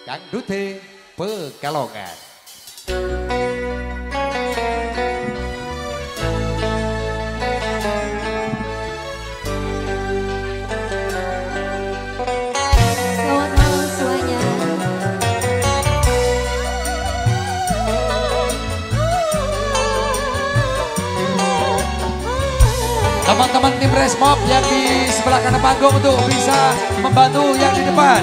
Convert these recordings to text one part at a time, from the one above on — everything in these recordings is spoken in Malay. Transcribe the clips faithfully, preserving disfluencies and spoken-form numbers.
Kang Dute Pekalongan. Teman-teman tim Resmob yang di sebelah kanan panggung untuk bisa membantu yang di depan.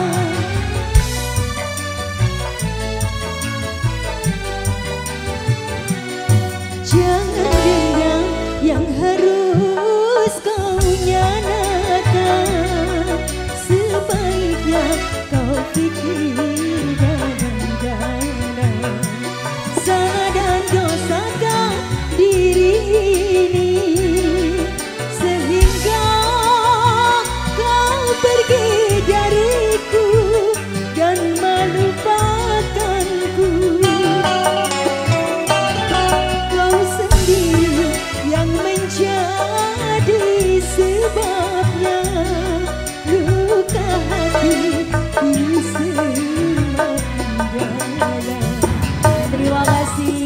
Jangan dendam yang harus kau nyatakan, sebaiknya kau pikir dalam-dalam. Salah dan dosakan diri ini sehingga kau pergi dariku dan melupakanku. Kau sendiri yang menjadi sebabnya luka hati ini semakin dalam. Terima kasih.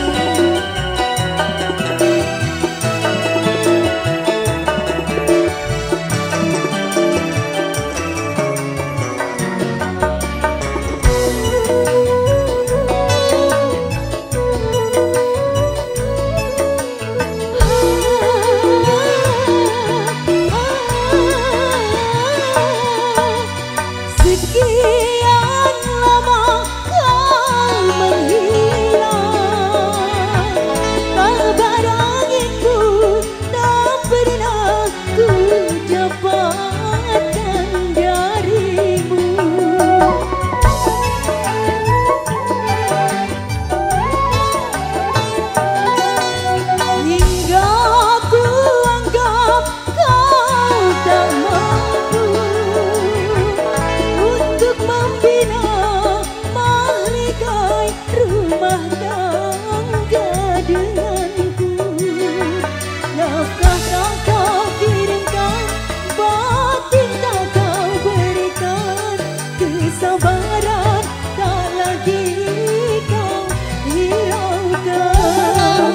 Sekian lama kau menghilang, kabar anginmu tak pernah ku dapatkan darimu. Hingga ku anggap kau tak mampu untuk membina mahligai rumah tangga denganku. Nafkah tak kau kirimkan, batin tak kau berikan, kesabaran tak lagi kau hiraukan.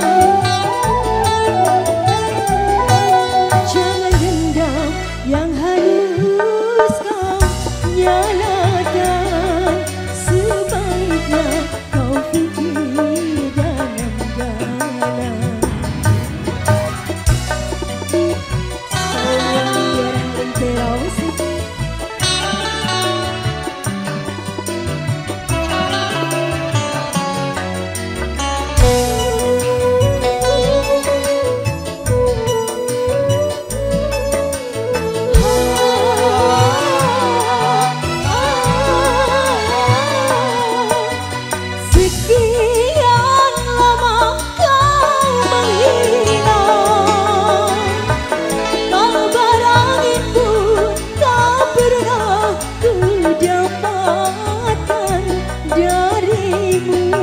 Jangan dendam yang harus kau nyalakan, sebaiknya kau fikir dalam-dalam. Sayang biar terus sekian lama kau menghilang, kabar angin pun tak pernah ku dapatkan darimu.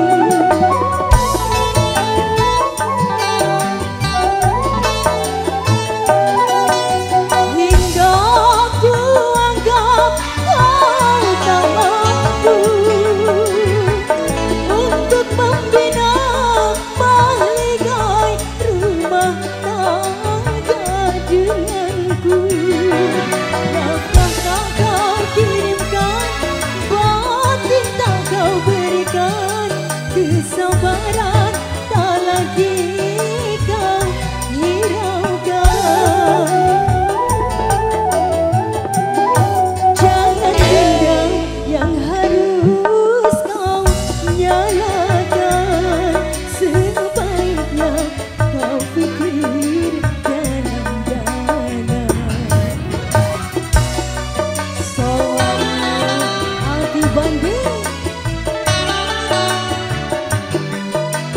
Hingga ku anggap kau tak mampu untuk membina mahligai rumah tangga denganku. Nafkah tak kau kirimkan, batin tak kau berikan, kesabaran tak lagi kau hiraukan. Jangan dendam yang harus kau nyalakan, sebaiknya kau fikir dalam-dalam. Soalnya hati banding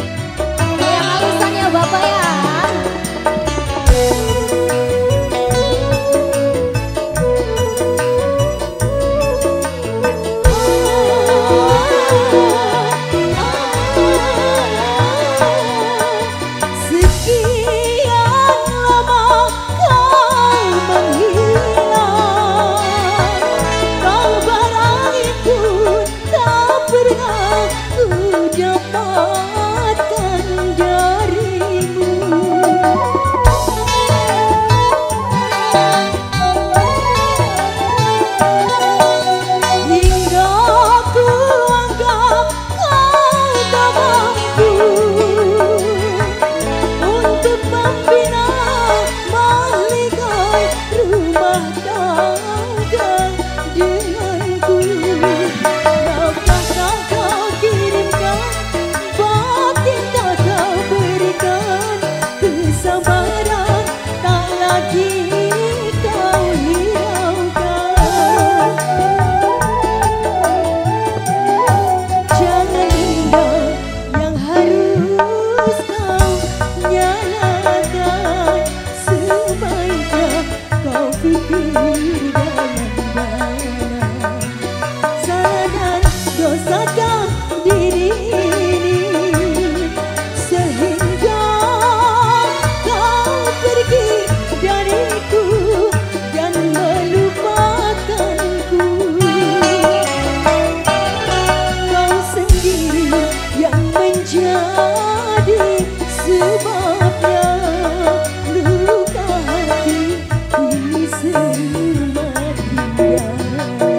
Sebabnya luka hati ini semakin dalam.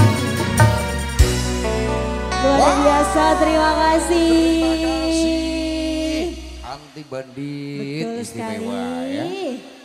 Luar biasa, terima kasih. Anti bandit Betul istimewa sekali. ya.